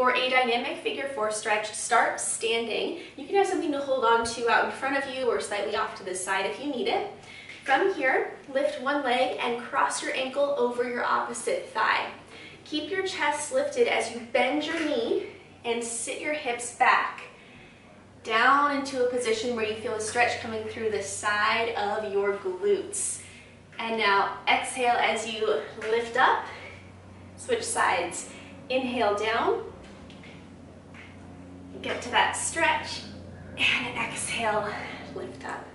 For a dynamic figure 4 stretch, start standing. You can have something to hold on to out in front of you or slightly off to the side if you need it. From here, lift one leg and cross your ankle over your opposite thigh. Keep your chest lifted as you bend your knee and sit your hips back down into a position where you feel a stretch coming through the side of your glutes. And now exhale as you lift up, switch sides. Inhale down, get to that stretch, and exhale, lift up.